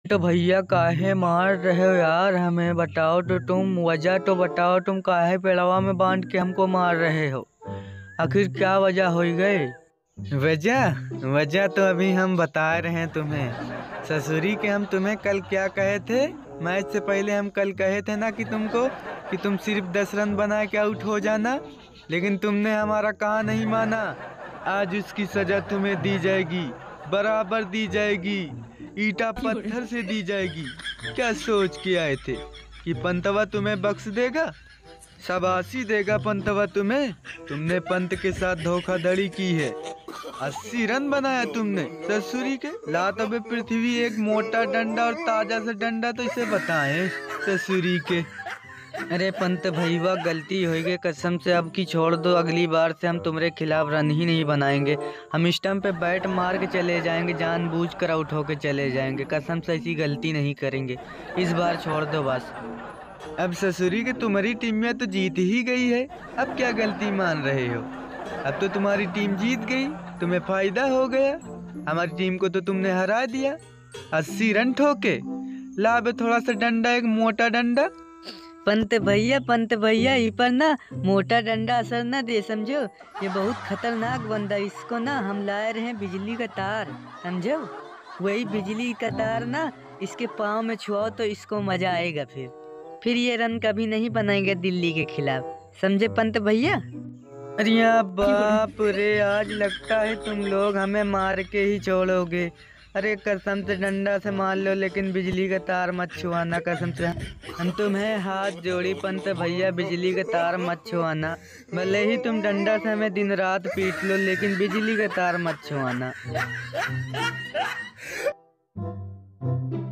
तो भैया काहे मार रहे हो यार? हमें बताओ तो, तुम वजह तो बताओ, तुम काहे पेड़वा में बांध के हमको मार रहे हो? आखिर क्या वजह हो गई? वजह वजह तो अभी हम बता रहे हैं तुम्हें। ससुरी के हम तुम्हें कल क्या कहे थे? मैच से पहले हम कल कहे थे ना कि तुमको कि तुम सिर्फ 10 रन बना के आउट हो जाना, लेकिन तुमने हमारा कहा नहीं माना। आज उसकी सजा तुम्हें दी जाएगी, बराबर दी जाएगी, ईटा पत्थर से दी जाएगी। क्या सोच के आए थे कि पंतवा तुम्हें बख्श देगा? शाबाशी देगा पंतवा तुम्हें। तुमने पंत के साथ धोखाधड़ी की है। 80 रन बनाया तुमने ससुरी के। ला तबे पृथ्वी एक मोटा डंडा और ताजा सा डंडा तो इसे बताएं ससुरी के। अरे पंत भईवा, गलती हो गई, कसम से अब की छोड़ दो। अगली बार से हम तुम्हारे खिलाफ रन ही नहीं बनाएंगे। हम स्टंप पे बैट मार के चले जाएंगे, जानबूझकर आउट होके चले जाएंगे। कसम से ऐसी गलती नहीं करेंगे। इस बार छोड़ दो बस। अब ससुरी के तुम्हारी टीम में तो जीत ही गई है, अब क्या गलती मान रहे हो? अब तो तुम्हारी टीम जीत गई, तुम्हें फायदा हो गया। हमारी टीम को तो तुमने हरा दिया 80 रन ठोके। ला बे थोड़ा सा डंडा, एक मोटा डंडा। पंत भैया ई पर ना मोटा डंडा असर ना दे, समझो। ये बहुत खतरनाक बंदा, इसको ना हम लाए रहे बिजली का तार, समझो। वही बिजली का तार ना इसके पाँव में छुआओ तो इसको मजा आएगा। फिर ये रन कभी नहीं बनाएंगे दिल्ली के खिलाफ, समझे पंत भैया? अरे बाप रे, आज लगता है तुम लोग हमें मार के ही छोड़ोगे। अरे कसम से डंडा से मार लो, लेकिन बिजली का तार मत छुआना, कसम से। हम तुम्हें हाथ जोड़ी पंत भैया, बिजली का तार मत छुआना। भले ही तुम डंडा से हमें दिन रात पीट लो, लेकिन बिजली का तार मत छुआना।